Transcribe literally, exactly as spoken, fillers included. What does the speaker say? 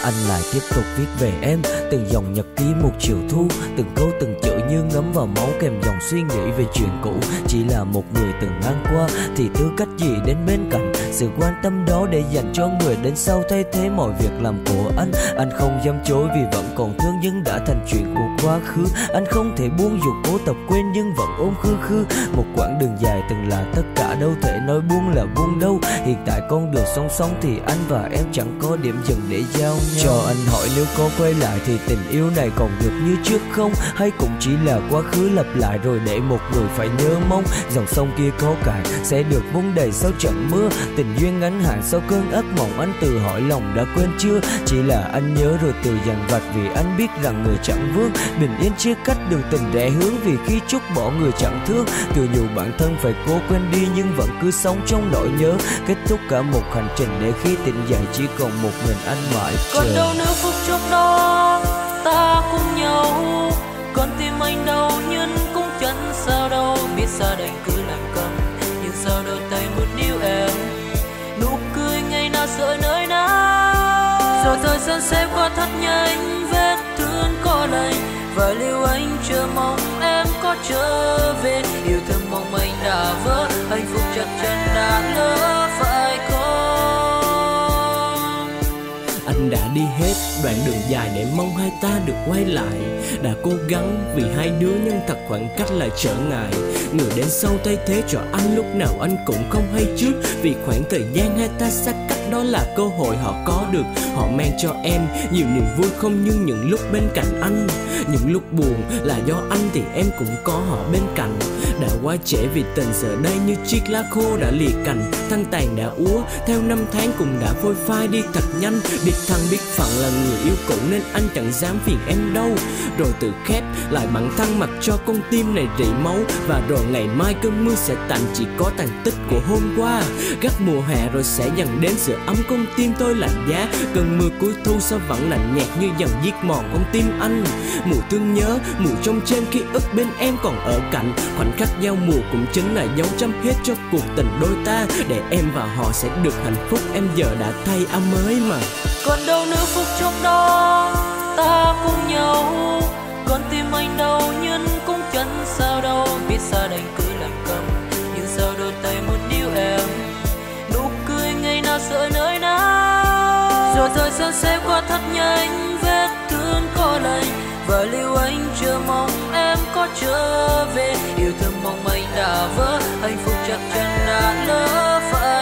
anh lại tiếp tục viết về em. Từng dòng nhật ký một chiều thu, từng câu từng chữ như ngấm vào máu, kèm dòng suy nghĩ về chuyện cũ. Chỉ là một người từng ngang qua thì tư cách gì đến bên cạnh, sự quan tâm đó để dành cho người đến sau thay thế mọi việc làm của anh. Anh không dám chối vì vẫn còn thương nhưng đã thành chuyện của quá khứ. Anh không thể buông dù cố tập quên nhưng vẫn ôm khư khư. Một quãng đường dài từng là tất cả, đâu thể nói buông là buông đâu. Hiện tại con đường song song thì anh và em chẳng có điểm dừng để giao nhau. Cho anh hỏi nếu có quay lại thì tình yêu này còn được như trước không? Hay cũng chỉ là quá khứ lặp lại rồi để một người phải nhớ mong. Dòng sông kia có cạn sẽ được vun đầy sau trận mưa. Tình duyên ngắn hạn sau cơn ác mộng, anh tự hỏi lòng đã quên chưa? Chỉ là anh nhớ rồi từ dằn vặt vì anh biết rằng người chẳng vương. Bình yên chia cách đường tình rẽ hướng vì khi chúc bỏ người chẳng thương. Tự nhủ bản thân phải cố quên đi nhưng vẫn cứ sống trong nỗi nhớ. Kết thúc cả một hành trình để khi tỉnh dậy chỉ còn một mình anh mãi chờ. Còn đâu nữa phút chốc đó ta cùng nhau, còn tim anh đau nhưng cũng chẳng sao đâu. Biết xa đành cứ lặng câm nhưng sao đôi tay muốn níu em. Nụ cười ngày nào sợi nơi nào, rồi thời gian sẽ qua thật nhanh, vết thương có lành và lưu anh chờ mong em có trở về. Yêu thương mong anh đã vỡ, hạnh phúc chắc chắn đã lỡ phải không? Anh đã đi hết đoạn đường dài để mong hai ta được quay lại. Đã cố gắng vì hai đứa nhưng thật khoảng cách là trở ngại. Người đến sau thay thế cho anh lúc nào anh cũng không hay trước. Vì khoảng thời gian hai ta xa cách đó là cơ hội họ có được. Họ mang cho em nhiều niềm vui không như những lúc bên cạnh anh. Những lúc buồn là do anh thì em cũng có họ bên cạnh. Đã quá trễ vì tình giờ đây như chiếc lá khô đã lìa cành. Thân tàn đã úa theo năm tháng cũng đã phôi phai đi thật nhanh. Biết thân biết phận là người yêu cũ nên anh chẳng dám phiền em đâu. Rồi tự khép lại bản thân mặc cho con tim này rỉ máu. Và rồi ngày mai cơn mưa sẽ tạnh chỉ có tàn tích của hôm qua. Gắt mùa hè rồi sẽ dần đến sự ấm con tim tôi lạnh giá. Cơn mưa cuối thu sao vẫn lạnh nhạt như dần giết mòn con tim anh. Mùa thương nhớ, mùa trong trên ký ức bên em còn ở cạnh. Khoảnh khắc giao mùa cũng chính là dấu chấm hết cho cuộc tình đôi ta. Để em và họ sẽ được hạnh phúc, em giờ đã thay áo mới mà. Còn đâu nữa phút chốc đó ta cùng nhau, con tim anh đau nhưng cũng chẳng sao đâu. Biết xa đành cứ lặng câm nhưng sao đôi tay muốn níu em. Nụ cười ngày nào sợi nơi nào, rồi thời gian sẽ qua thật nhanh, vết thương có lành và lưu anh chờ mong em có trở về. Yêu thương mong anh đã vỡ, hạnh phúc chắc chắn đã lỡ phải